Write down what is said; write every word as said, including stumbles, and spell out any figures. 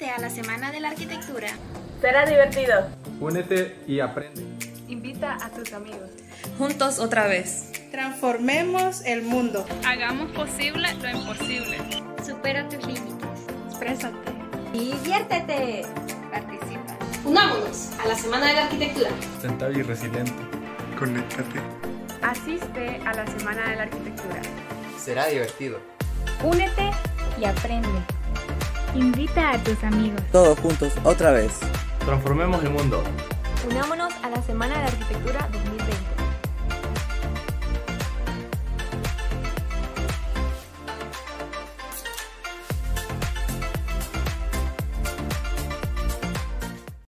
Asiste a la Semana de la Arquitectura. Será divertido. Únete y aprende. Invita a tus amigos. Juntos otra vez. Transformemos el mundo. Hagamos posible lo imposible. Supera tus límites. Exprésate. Diviértete. Participa. Unámonos a la Semana de la Arquitectura. Sustentable y resiliente. Conéctate. Asiste a la Semana de la Arquitectura. Será divertido. Únete y aprende. Invita a tus amigos. Todos juntos otra vez. Transformemos el mundo. Unámonos a la Semana de la Arquitectura dos mil veinte.